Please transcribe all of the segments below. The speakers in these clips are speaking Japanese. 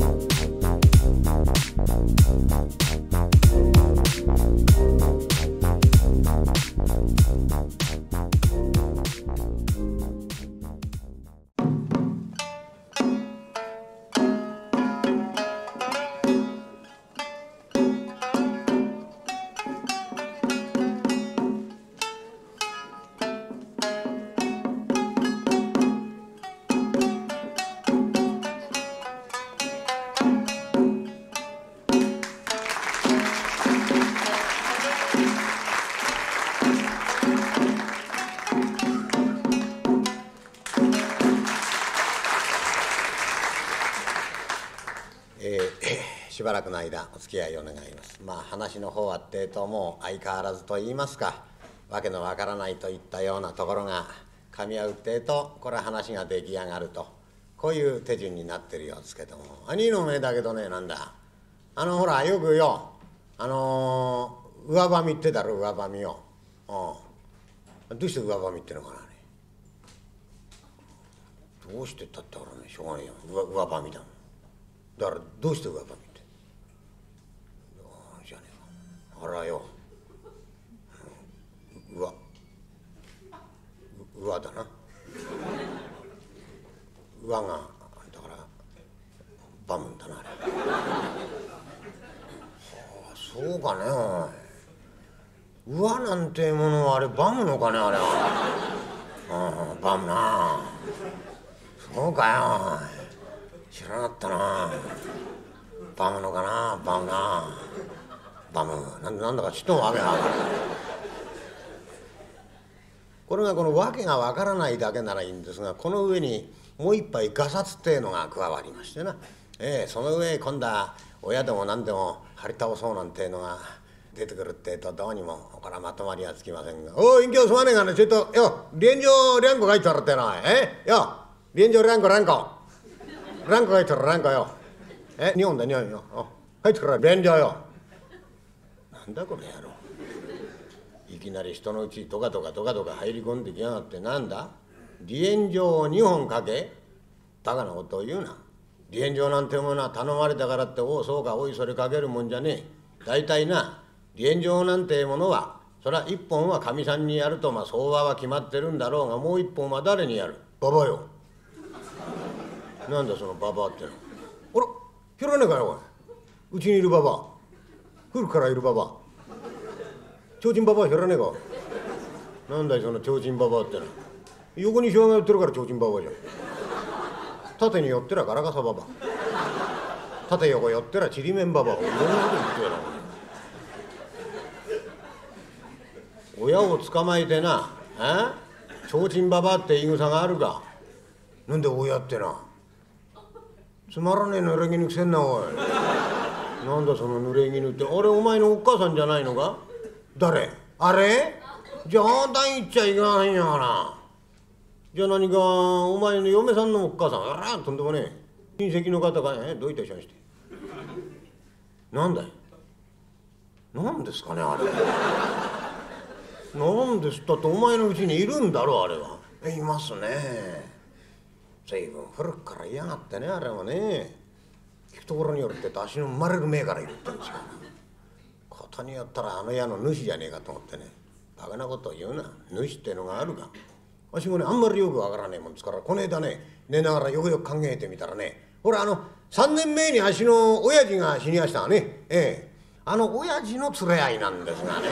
しばらくの間お付き合いを願います。話の方はってともう相変わらずと言いますか、わけのわからないといったようなところが噛み合うってと、これは話が出来上がると、こういう手順になってるようですけども、兄のめだけどね、なんだほらよくよ上ばみってだろ、上ばみよ。どうして上ばみってのかなね。どうしてったってほらね、しょうがねえよ、上ばみだもん。だからどうして上ばみって。じゃねえか。あらよ。上だな。上がだからバムンだなあれ。そうかね。上なんてものはあれバムのかねあれは。バムな。そうかよ。知らなかったな。バムのかな、バムな。バムなんだかちっともわけがわからない。これがこのわけがわからないだけならいいんですが、この上にもう一杯ガサツっていうのが加わりましてな、その上今度は親でも何でも張り倒そうなんていうのが出てくるってえと、どうにもこれはまとまりはつきませんが、おい隠居すまねえがね、ちょっとよ連城連呼書いてあるってな、よ連城連呼書いてある連呼よ、日本だ日本よ、書いてから連城よ。なんだこの野郎、いきなり人のうちにドカドカ入り込んできやがって、なんだ離縁状を2本書け、バカなことを言うな。離縁状なんてものは頼まれたからっておうそうかおいそれ書けるもんじゃねえ。大体な離縁状なんてものはそれは1本はかみさんにやると相場は決まってるんだろうが、もう1本は誰にやる。ババよ。なんだそのババっての。あら知らねえかよおい。うちにいるババ、古くからいるババ、提灯ババ知らねえか。なんだいその提灯ババっての。横にしわが寄ってるから提灯ババじゃん。縦に寄ってらガラガサババ、縦横寄ってらちりめんババ、いろんなこと言ってやろ。親を捕まえてな、提灯ババって言い草があるか。なんで親ってな、つまらねえ濡れ衣くせんなおい。なんだその濡れ衣って、あれお前のおっ母さんじゃないのか。誰あれ。冗談言っちゃいかんやがな。じゃあ何かお前の嫁さんのおっ母さん、あらとんでもねえ親戚の方かどういたしまして。なんだい、なんですかねあれ。なんですったってお前のうちにいるんだろあれは。いますね。随分古くからいやがってねあれはね。聞くところによるって足の生まれる前からいるってんですよ。ことによったらあの家の主じゃねえかと思ってね。バカなことを言うな。主ってのがあるか。わしもねあんまりよくわからねえもんですから、この間ね寝ながらよくよく考えてみたらね、ほら3年前にあしの親父が死にましたがね、親父の連れ合いなんですがね。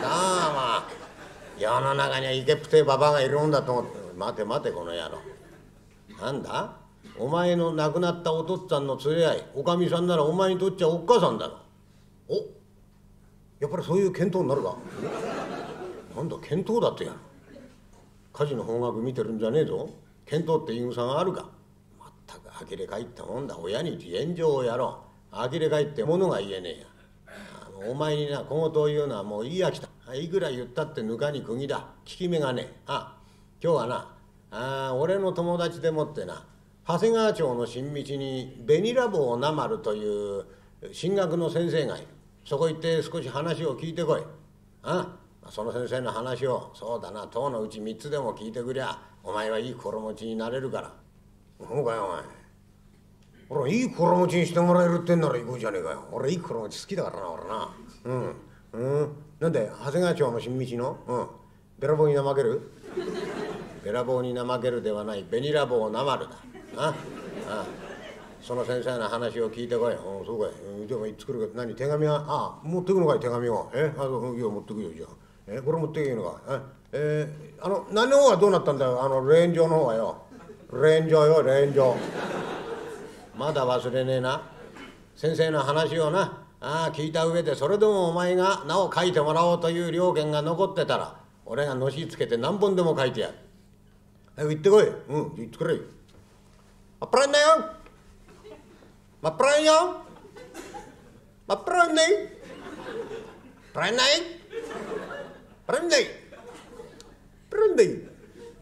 世の中にはイケプテババがいるもんだと思って。待て待てこの野郎、なんだお前の亡くなったお父っつぁんの連れ合い、おかみさんならお前にとっちゃおっ母さんだろ。おやっぱりそういう見当になるか。なんだ見当だってやる。火事の方角見てるんじゃねえぞ。見当って言い草があるか。まったく呆れ返ったもんだ。親に離縁状をやろう。呆れ返ってものが言えねえや。お前にな小言を言うのはもういいやきた。いくら言ったってぬかに釘だ。効き目がねえ。今日はな俺の友達でもってな、長谷川町の新道に紅ラボなまるという進学の先生がいる。そこ行って少し話を聞いてこい。その先生の話をそうだな10のうち3つでも聞いてくりゃお前はいい心持ちになれるから。そうかよ俺いい心持ちにしてもらえるってんなら行こうじゃねえかよ。俺いい心持ち好きだからな俺な。なんで長谷川町の新道のべらぼうに怠けるべらぼうに怠けるではない、べにらぼうなまるだな。その先生の話を聞いてこい。そうかい。でもいつ来るか。何手紙は持ってくのかい手紙を。いや持ってくよじゃあ。これ持ってけいいのか。何の方はどうなったんだよ。霊園場の方はよ。霊園場よ霊園場。まだ忘れねえな。先生の話をな聞いた上で、それでもお前が名を書いてもらおうという了見が残ってたら、俺がのしつけて何本でも書いてやる。行ってこい。行ってくれ。Apa na yun? Mapran yun? Mapran na yun? Pran na yun? Pran na yun? Pran na yun?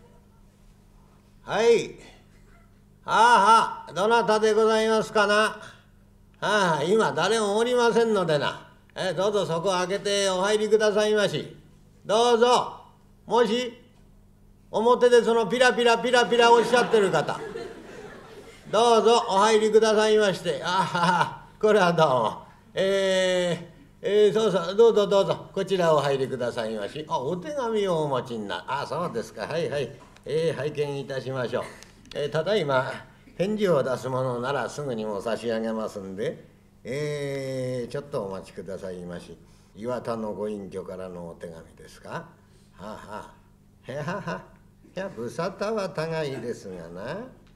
はい。どなたでございますかな。今誰もおりませんのでな。どうぞそこを開けてお入りくださいまし。どうぞ。もし表でそのピラピラピラピラおっしゃってる方、どうぞお入りくださいまして。これはどうも。そうそう、どうぞどうぞこちらお入りくださいまし。お手紙をお持ちになる。そうですか。はいはい。拝見いたしましょう。ただいま返事を出すものならすぐにも差し上げますんで、ちょっとお待ちくださいまし。岩田のご隠居からのお手紙ですか。いや無沙汰は互いですがな。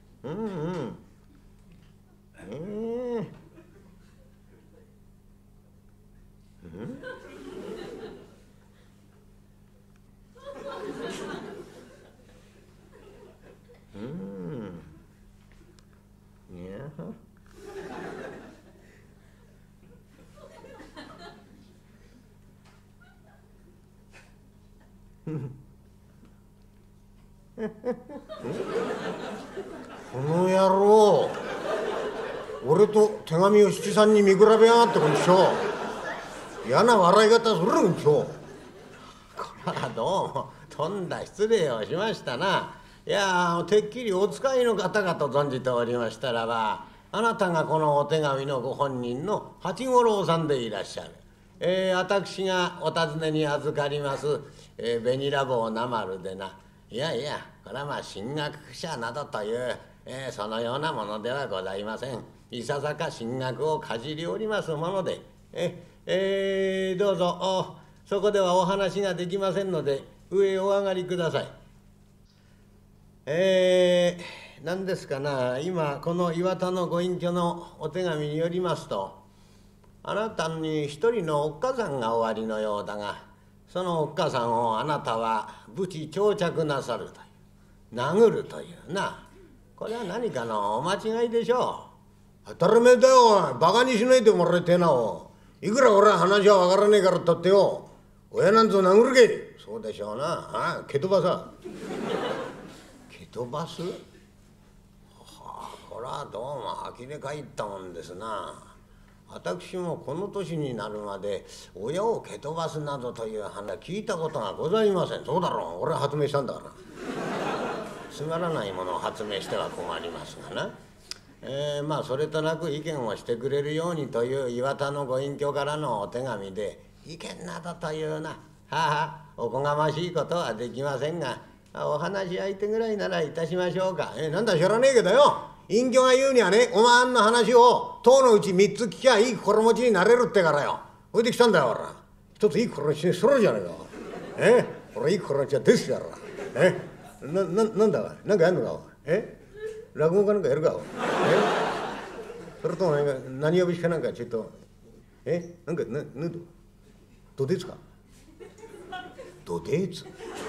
この野郎、俺と手紙を七三に見比べやがってこんちょ。嫌な笑い方するんちょ。これはどうもとんだ失礼をしましたな。いやてっきりお使いの方かと存じておりましたらば、あなたがこのお手紙のご本人の八五郎さんでいらっしゃる。私がお尋ねに預かります紅ラボなまるでな。いやこれは進学者などという、そのようなものではございません。いささか進学をかじりおりますもので、どうぞそこではお話ができませんので上へお上がりください。何ですかな、今この岩田のご隠居のお手紙によりますと、あなたに一人のおっかさんがおありのようだが、そのおっかさんをあなたは無知長着なさるという、殴るというな。これは何かのお間違いでしょう。当たり前だよ。バカにしないでもらいてえな。いくら俺は話は分からねえからったってよ、親なんぞ殴るけ。そうでしょうな。蹴飛ばさ。蹴飛ばす。これはどうも呆れ返ったもんですな。私もこの年になるまで親を蹴飛ばすなどという話は聞いたことがございません。そうだろう、俺は発明したんだからつまらないものを発明しては困りますがな。それとなく意見をしてくれるようにという岩田のご隠居からのお手紙で、意見などというなおこがましいことはできませんが、お話し相手ぐらいならいたしましょうか。なんだ知らねえけどよ、隠居が言うにはね、お前の話を10のうち3つ聞きゃいい心持ちになれるってからよ。おいで来たんだよ、俺ら。一ついい心持ちにするじゃねえか。俺いい心持ちはですやら。なんだなんかやんのか。落語家なんかやるか。それとも何呼びしかなんかちょっとなんかどてつか。どてつ。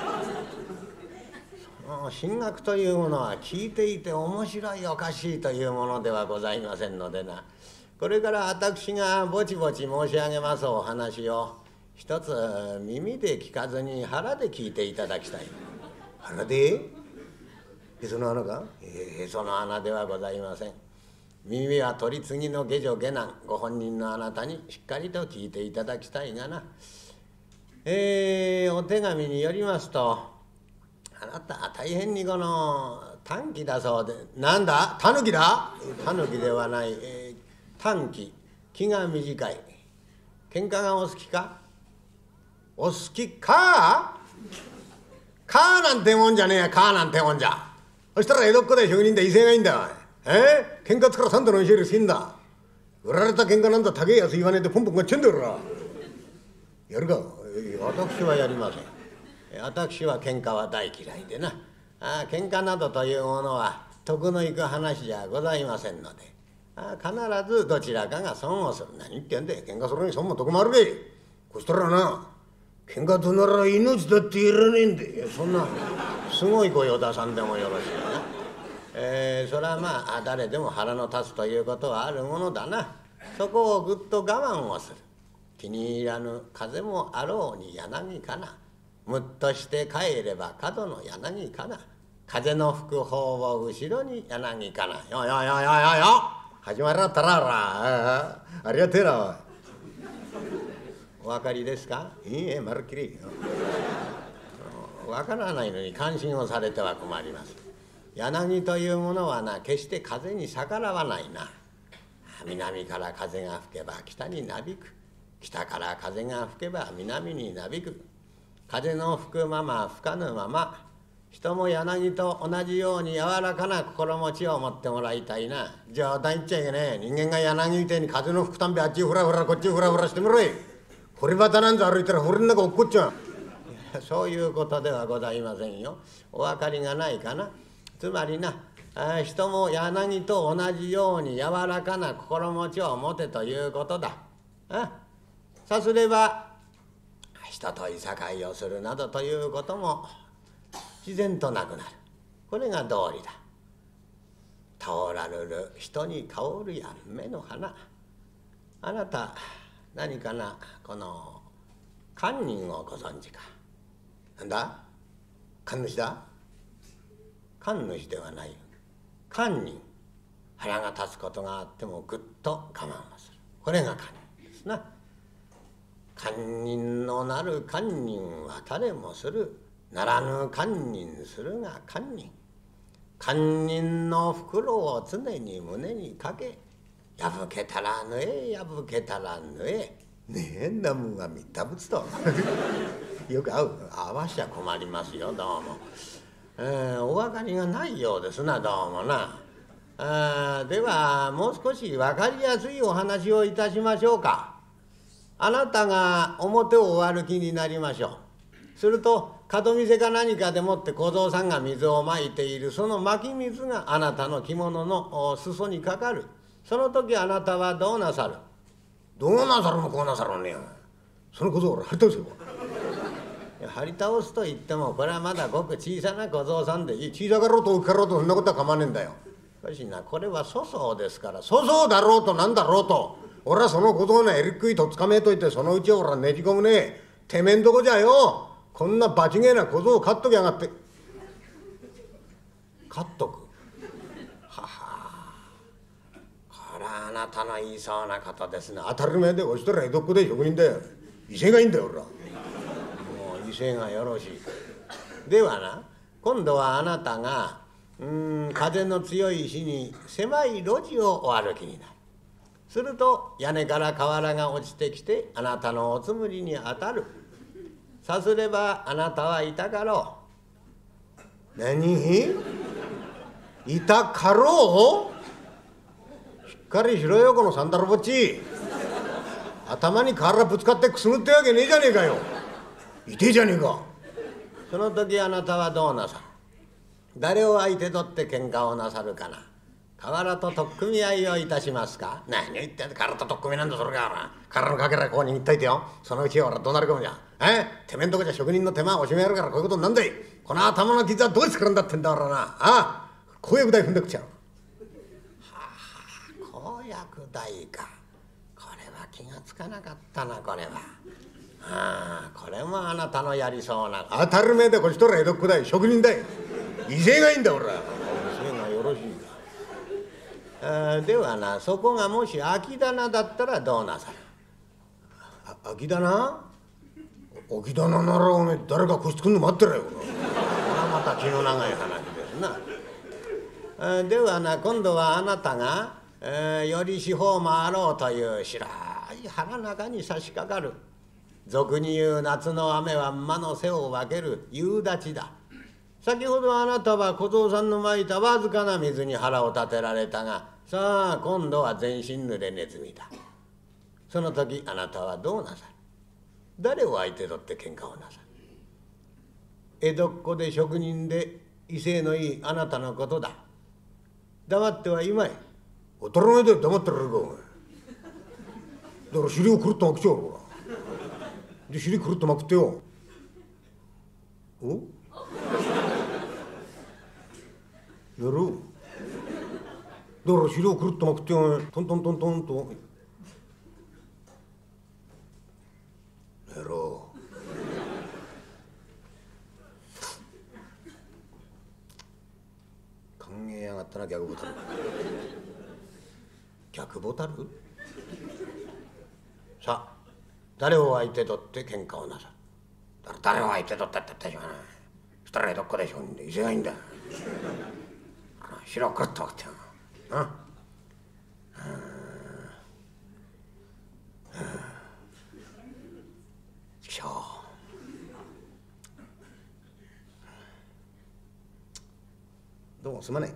進学というものは聞いていて面白いおかしいというものではございませんのでな。これから私がぼちぼち申し上げますお話を一つ耳で聞かずに腹で聞いていただきたい。腹で？へその穴か？へその穴ではございません。耳は取り次ぎの下女下男ご本人のあなたにしっかりと聞いていただきたいがな。お手紙によりますと、あなたは大変にこの短気だそうで。なんだタヌキだ。タヌキではない、短気、気が短い。喧嘩がお好きか。お好きか。かなんてもんじゃねえや。かなんてもんじゃ。そしたら江戸っ子で職人で威勢がいいんだよ。喧嘩つから三度の教えるしんだ。売られた喧嘩なんだ高えやつ言わねえでポンポンがっちゃうんだよ。やるか。私はやりません。私は喧嘩は大嫌いでな。喧嘩などというものは得のいく話じゃございませんので、必ずどちらかが損をする。何言ってんで。喧嘩するに損も得もあるべ。こしたらな、喧嘩となら命だっていらねえんで。そんなすごい声を出さんでもよろしいな。それはまあ誰でも腹の立つということはあるものだな。そこをぐっと我慢をする。気に入らぬ風もあろうに柳かな。むっとして帰れば角の柳かな。風の吹く方を後ろに柳かな。よよよよよよ。始まりだったらありがてえな。お分かりですか。いいえ、まるっきり。分からないのに感心をされては困ります。柳というものはな、決して風に逆らわないな。南から風が吹けば北になびく。北から風が吹けば南になびく。風の吹くまま吹かぬまま、人も柳と同じように柔らかな心持ちを持ってもらいたいな。冗談言っちゃいけねえ。人間が柳みてえに風の吹くたんびあっちふらふらこっちふらふらしてみろい。堀端なんざ歩いたら堀の中落っこっちゃう。そういうことではございませんよ。お分かりがないかな。つまりな、人も柳と同じように柔らかな心持ちを持てということだ。さすれば人といさかいをするなどということも自然となくなる。これが道理だ。通らるる人に香るや目の花。あなた何かな、この堪忍をご存知か。なんだ神主だ。神主ではない。堪忍。腹が立つことがあってもぐっと我慢をする。これが堪忍ですな。堪忍のなる堪忍は誰もする。ならぬ堪忍するが堪忍。堪忍の袋を常に胸にかけ、破けたら縫え破けたら縫え。ねえんなもんが三田仏とよく合わしちゃ困りますよ。どうも、お分かりがないようですな。どうもな。ではもう少し分かりやすいお話をいたしましょうか。あなたが表をお歩きになりましょう。すると門店か何かでもって小僧さんが水をまいている。そのまき水があなたの着物の裾にかかる。その時あなたはどうなさる。どうなさるもこうなさるねえ。その小僧俺張り倒せよ。張り倒すと言ってもこれはまだごく小さな小僧さんでいい。小さかろうと大きかろうとそんなことは構わねえんだよ。しかしな、これは粗相ですから。粗相だろうとなんだろうと、俺はその小僧の襟っくいとつかめといて、そのうち俺はねじ込むねえ。てめえんとこじゃよ、こんなバチげえな小僧を飼っときやがって。飼っとく。はは、これはあなたの言いそうなことですね。当たり前で、おしたら江戸っ子で職人だよ。威勢がいいんだよ俺は。もう威勢がよろしい。ではな、今度はあなたが風の強い日に狭い路地をお歩きになる。すると屋根から瓦が落ちてきてあなたのおつむりに当たる。さすればあなたはいたかろう。何？いたかろう？しっかりしろよこのサンダルぼっち。頭に瓦ぶつかってくすぐってわけねえじゃねえかよ。痛えじゃねえか。その時あなたはどうなさる。誰を相手取って喧嘩をなさるかな。瓦と取っ組み合いをいたしますか。何を言ってんだ。瓦と取っ組みなんだそれが。瓦のかけらこう握っといてよ。そのうち俺はどうなるかもじゃ。てめえんとこじゃ職人の手間をおしめやるからこういうことになんだい。この頭の傷はどうしてくるんだってんだ俺はな。公約代踏んでくっちゃう。はあ、公約代か。これは気がつかなかったなこれは。これもあなたのやりそうな。当たり前でこっちとら江戸っ子だい。職人だい。威勢がいいんだ俺は。威勢がよろしいか。ではな、そこがもし空き棚だったらどうなさる。空き棚？空き棚ならおめえ誰か個室来んの待ってろよ。これはまた気の長い話ですな。 ではな今度はあなたが、より四方回ろうという白い腹中に差し掛かる。俗に言う夏の雨は馬の背を分ける夕立だ。先ほどあなたは小僧さんのまいたわずかな水に腹を立てられたが、さあ今度は全身濡れネズミだ。その時あなたはどうなさる？誰を相手取って喧嘩をなさる？江戸っ子で職人で威勢のいいあなたのことだ。黙ってはいまい。当たり前だよ、黙ってられるかお前。だから尻をくるっとまくっちゃうから。で尻くるっとまくってよ。お？やろう。だから尻をくるっとまくってよ、トントントントンと。やろう。考えやがったな逆ボタル。逆ボタル？さあ誰を相手取って喧嘩をなさる？誰を相手取ったって言ったじゃない。二人どっこでしょんで威勢がいいんだ。白くるっとまくってよ。ちくしょう。どうもすまない。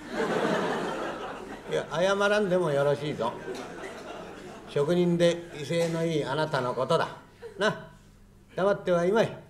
いや謝らんでもよろしいぞ。職人で威勢のいいあなたのことだな。黙ってはいまい。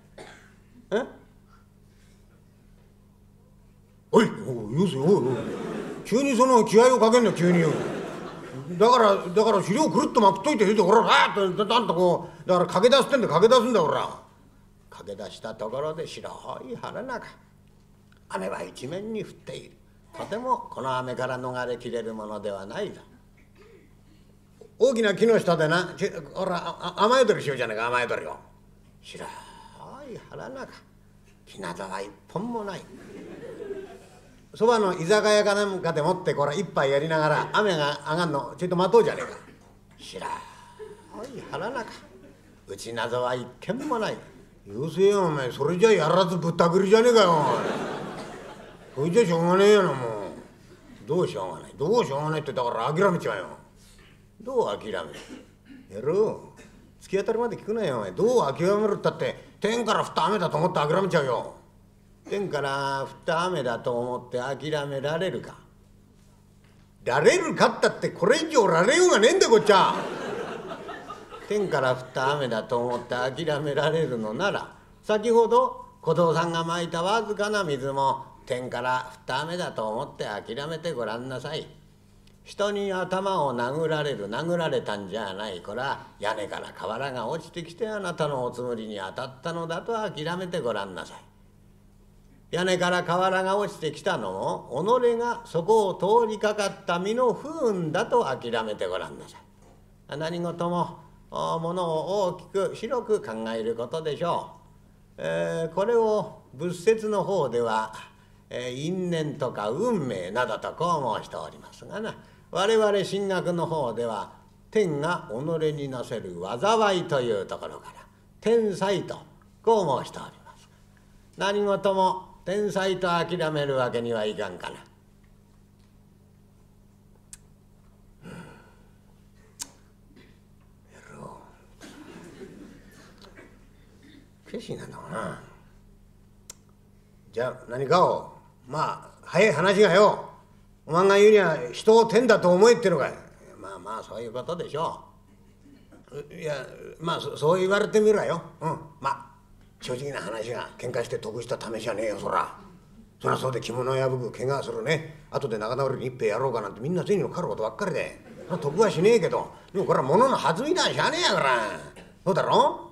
おい、よせよ、おいおい、急にその気合をかけんな急によ。だから尻をくるっとまくっといて、ほらあっとなんとこう、だから駆け出すってんで駆け出すんだほら。駆け出したところで白い腹中。雨は一面に降っている。とてもこの雨から逃れきれるものではないぞ。大きな木の下でな、ほら雨宿りしようじゃねえか、雨宿りを。白い腹中。木などは一本もない。そばの居酒屋かなんかでもってこら一杯やりながら雨が上がんのちょっと待とうじゃねえか。白い腹中。うちなどは一軒もない。よせよお前、それじゃやらずぶったくりじゃねえかよお前。それじゃしょうがねえよなもう。どうしょうがない、どうしょうがないってだから諦めちまえよ。どう諦める？やろう。突き当たりまで聞くなよお前。どう諦めるったって天から降った雨だと思って諦めちゃうよ。天から降った雨だと思って諦められるか？られるかったってこれ以上られようがねえんだこっちゃ。天から降った雨だと思って諦められるのなら、先ほど小僧さんがまいたわずかな水も天から降った雨だと思って諦めてごらんなさい。人に頭を殴られたんじゃない。こら屋根から瓦が落ちてきてあなたのおつむりに当たったのだと諦めてごらんなさい。屋根から瓦が落ちてきたのも己がそこを通りかかった身の不運だと諦めてごらんなさい。何事もものを大きく広く考えることでしょう。これを仏説の方では因縁とか運命などとこう申しておりますがな、我々神学の方では天が己になせる災いというところから天災とこう申しております。何事も天災と諦めるわけにはいかんかな。決心なんだろうな。じゃあ何かをまあ早い話がよ、お前が言うには人を天だと思えってのかい。まあそういうことでしょう。いやまあそう言われてみろよ。まあ正直な話が喧嘩して得した試しはねえよそら。そりゃそうで着物を破く怪我するね、後で仲直りに一杯やろうかなんてみんな銭のかかることばっかりで、得はしねえけど、でもこれは物の弾みだしゃあねえやから。そうだろ。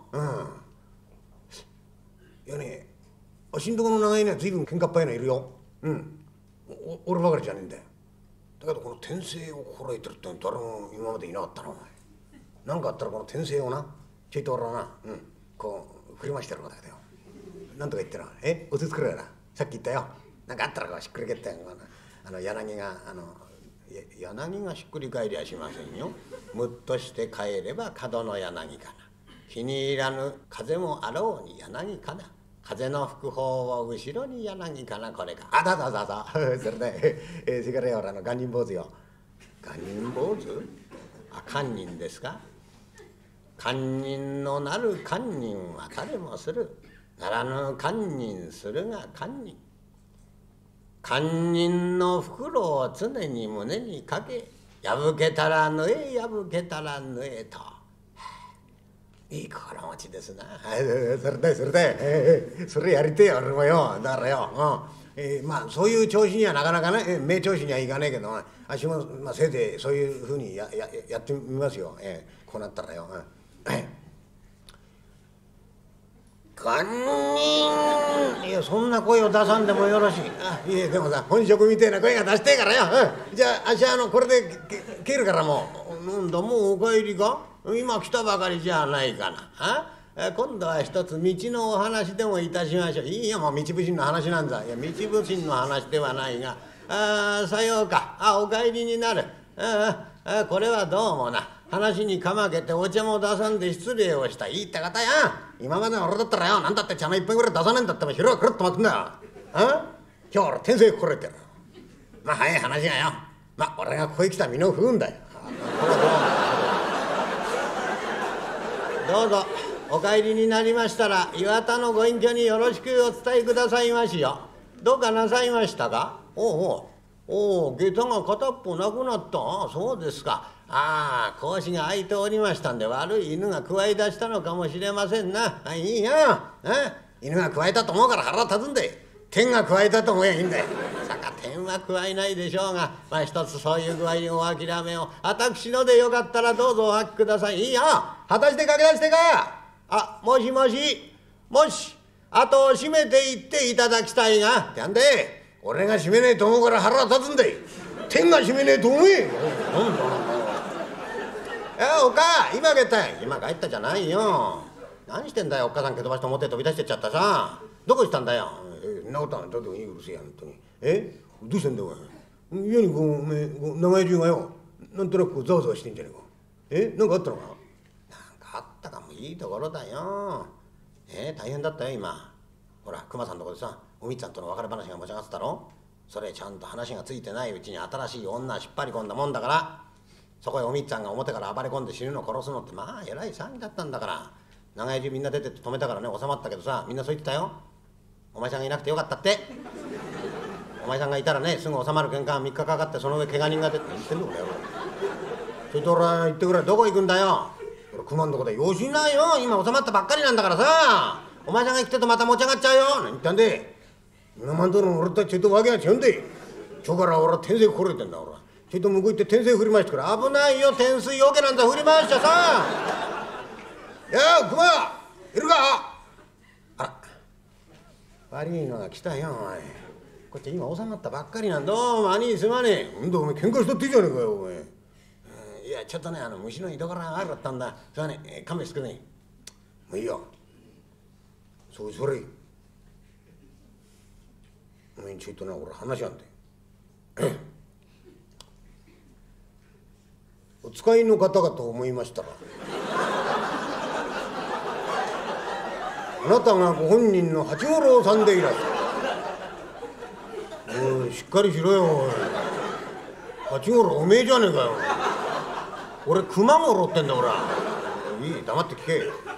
いやね、わしんとこの長いには随分喧嘩っ早いのいるよ。俺ばかりじゃねえんだよ。だけどこの天性を心得てるって誰も今までいなかったなお前。何かあったらこの天性をなちょいと俺はな、こう振り回してやることだよ。なんとか言ってな、おつつくれやな。さっき言ったよ。なんかあったらこうしっくりけったよ。柳が柳がしっくり返りゃしませんよ。むっとして帰れば角の柳かな。気に入らぬ風もあろうに柳かな。 風の吹く方を後ろに柳かなこれか。あだだだだそれで、それからよ堪忍坊主よ。堪忍坊主？あ、堪忍ですか。堪忍のなる堪忍は誰もする。ならぬ堪忍するが堪忍。堪忍の袋を常に胸にかけ、破けたら縫え破けたら縫えと。いい心持ちですな。それやりてえよ俺もよ。だからよ、まあそういう調子にはなかなかね、名調子にはいかねえけど、あっしも、まあ、せいぜいそういうふうにやってみますよ。こうなったらよ。堪忍。いやそんな声を出さんでもよろしい。あ、いえでもさ本職みてえな声が出してえからよ。じゃああっしこれで帰るからもう。なんだもうお帰りか。今来たばかりじゃないかな。今度は一つ道のお話でもいたしましょう。いいよもう道普請の話なんだ。いや道普請の話ではないが、さようか。お帰りになる。これはどうもな。話にかまけてお茶も出さんで失礼をした。いいって方や。今までの俺だったらよ、なんだって茶の一杯ぐらい出さねえんだっても昼はくるっと待ってんだよ。今日は俺天性心得てる。まあ早い話がよ。まあ俺がここへ来た身の不運だよ。どうぞお帰りになりましたら岩田のご隠居によろしくお伝えくださいましよ。どうかなさいましたか。おう下駄が片っぽなくなった。そうですか。格子が開いておりましたんで悪い犬がくわえ出したのかもしれませんな。いいよ。犬がくわえたと思うから腹立つんで。天がくわえたと思えばいいんだよ。さか天はくわえないでしょうが、まあ一つそういう具合にお諦めを。私のでよかったらどうぞお吐きください。いいよ。果たして駆け出してか。もしもし後を閉めていっていただきたいが。ってんで俺が閉めねえと思うから腹立つんで。天が閉めねえと思え。なんだおっか今帰ったい。今帰ったじゃないよ。何してんだよ。おっかさん蹴飛ばして表へ飛び出してっちゃったさ。どこ行ったんだよ。そんなことはどうでもいいうるせえや本当に。どうしてんだよお前。家におめえ長屋中がよなんとなくざわざわしてんじゃねえか。なんかあったのか。なんかあったかもいいところだよ。大変だったよ今。ほら熊さんのとこでさおみっつぁんとの別れ話が持ち上がってたろ。それちゃんと話がついてないうちに新しい女引っ張り込んだもんだから、そこへおみっつぁんが表から暴れ込んで死ぬの殺すのってまあえらい騒ぎだったんだから。長屋中みんな出てって止めたからね収まったけどさ、みんなそう言ってたよ。お前さんがいなくてよかったって。お前さんがいたらねすぐ収まる喧嘩が3日かかってその上怪我人が出て言ってんのかよ。ちょいと俺言ってくれ。どこ行くんだよ。俺熊んとこでよしないよ。今収まったばっかりなんだからさ。お前さんが来てとまた持ち上がっちゃうよ。何言ったんで。今までの俺とちょいとわけが違うんで。ちょから俺は天性これてんだ俺。ちょいと向こう行って天性振り回してくれ。危ないよ天水よけなんざ振り回しちゃさ。熊いるか。悪いのが来たよお前。こっち今収まったばっかりなんだ。どうも兄にすまねえ。お前喧嘩したっていいじゃねえかよお前。いやちょっとね虫の居所が悪かったんだ。それはね勘弁してくれねえ。もういいよ。それお前にちょいとな俺話あんだよ。お使いの方かと思いましたらあなたがご本人の八五郎さんでいらっしゃる。おいしっかりしろよおい。八五郎おめえじゃねえかよ。俺熊五郎ってんだ俺。いい黙って聞け。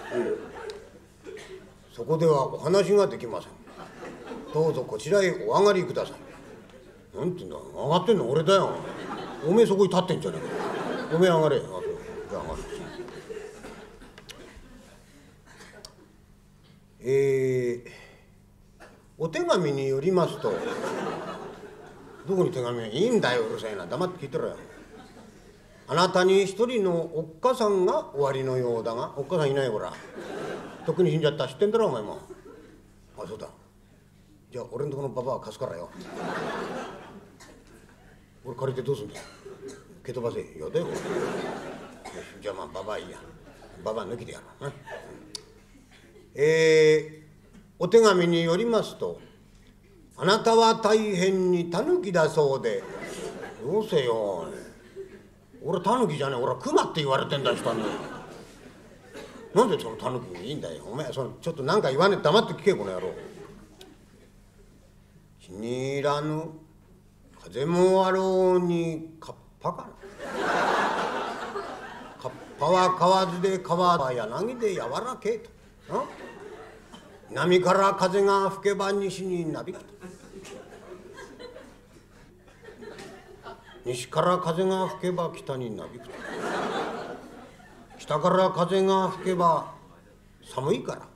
そこではお話ができません。どうぞこちらへお上がりください。なんて言うんだ上がってんの俺だよ。おめえそこに立ってんじゃねえか。おめえ上がれ。じゃあ上がる。お手紙によりますと。どこに手紙がいいんだようるさいな。黙って聞いてろよ。あなたに一人のおっかさんがおありのようだが。おっかさんいないほら。とっくに死んじゃった。知ってんだろお前も。そうだ。じゃあ俺んとこのババア貸すからよ。俺借りてどうすんだよ。蹴飛ばせ。やだよ。じゃあまあババアいいや。ババア抜きでやろう。お手紙によりますと、あなたは大変にタヌキだそうで。どうせよ。俺タヌキじゃねえ。俺はクマって言われてんだ人に。 なんでそのタヌキにいいんだよ。お前そのちょっと何か言わねえ黙って聞けこの野郎。気に入らぬ風もあろうにカッパかな。カッパは河津で川は柳で柔らけえと。南から風が吹けば西になびくと。西から風が吹けば北になびくと。北から風が吹けば寒いから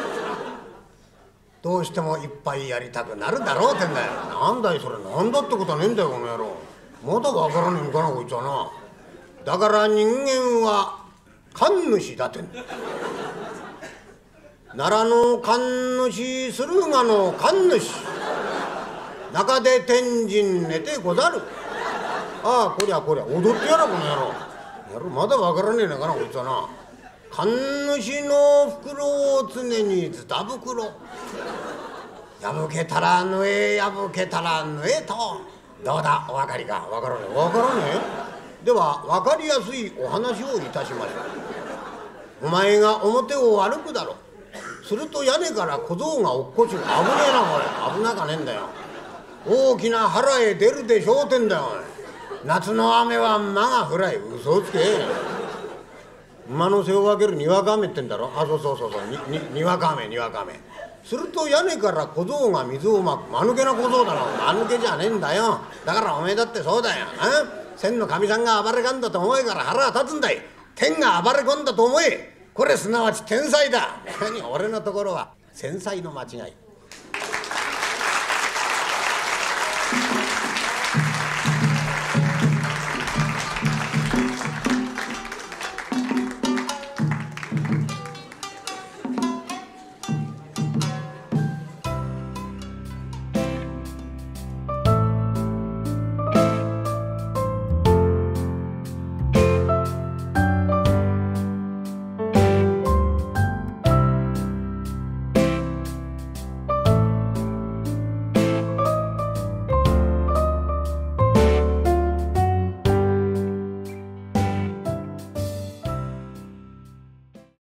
どうしても一杯やりたくなるだろうってんだよ。なんだいそれ、なんだってことはねえんだよこの野郎。まだわからねえのかなこいつはな。だから人間は神主だってんだ。奈良の神主駿河の神主中で天神寝てござる。ああこりゃこりゃ踊ってやらこの野郎。野郎まだわからねえのかなこいつはな。神主の袋を常にズタ袋破けたらぬえ破けたらぬえと。どうだお分かりか。わからねえわからねえ。では分かりやすいお話をいたしましょう。お前が表を歩くだろう。すると屋根から小僧が落っこちる。危ねえなこれ。危なかねえんだよ。大きな腹へ出るでしょうてんだよおい。夏の雨は馬が降らい。嘘をつけ。馬の背を分けるにわか雨ってんだろ。あそうそうそうそうにわか雨にわか雨。すると屋根から小僧が水をまく。間抜けな小僧だろ。間抜けじゃねえんだよ。だからおめえだってそうだよ。千の神さんが暴れかんだと思えから腹が立つんだい。天が暴れ込んだと思え。これすなわち天才だ。何俺のところは繊細の間違い。